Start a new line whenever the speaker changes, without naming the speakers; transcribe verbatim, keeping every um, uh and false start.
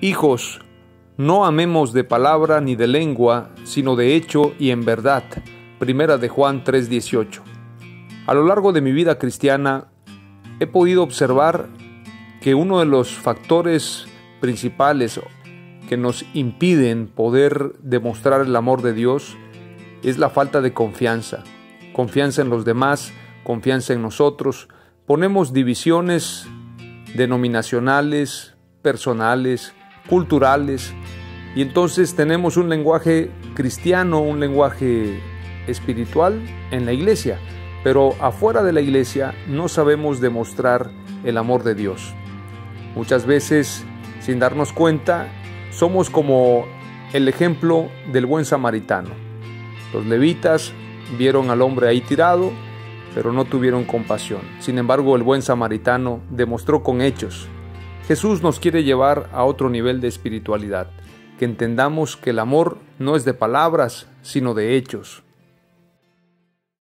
Hijos, no amemos de palabra ni de lengua, sino de hecho y en verdad. Primera de Juan tres dieciocho. A lo largo de mi vida cristiana, he podido observar que uno de los factores principales que nos impiden poder demostrar el amor de Dios es la falta de confianza. Confianza en los demás, confianza en nosotros. Ponemos divisiones denominacionales, personales, culturales, y entonces tenemos un lenguaje cristiano, un lenguaje espiritual en la iglesia, pero afuera de la iglesia no sabemos demostrar el amor de Dios. Muchas veces, sin darnos cuenta, somos como el ejemplo del buen samaritano. Los levitas vieron al hombre ahí tirado, pero no tuvieron compasión. Sin embargo, el buen samaritano demostró con hechos. Jesús nos quiere llevar a otro nivel de espiritualidad, que entendamos que el amor no es de palabras, sino de hechos.